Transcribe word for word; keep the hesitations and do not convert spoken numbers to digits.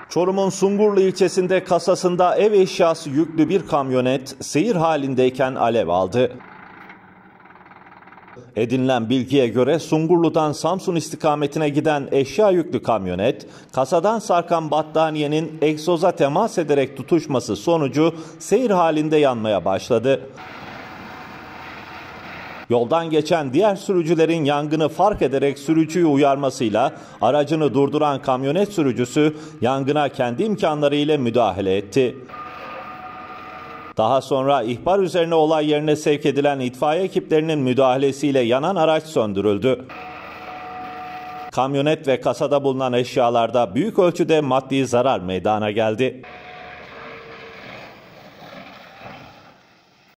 Çorum'un Sungurlu ilçesinde kasasında ev eşyası yüklü bir kamyonet seyir halindeyken alev aldı. Edinilen bilgiye göre Sungurlu'dan Samsun istikametine giden eşya yüklü kamyonet, kasadan sarkan battaniyenin egzoza temas ederek tutuşması sonucu seyir halinde yanmaya başladı. Yoldan geçen diğer sürücülerin yangını fark ederek sürücüyü uyarmasıyla aracını durduran kamyonet sürücüsü yangına kendi imkanlarıyla müdahale etti. Daha sonra ihbar üzerine olay yerine sevk edilen itfaiye ekiplerinin müdahalesiyle yanan araç söndürüldü. Kamyonet ve kasada bulunan eşyalarda büyük ölçüde maddi zarar meydana geldi.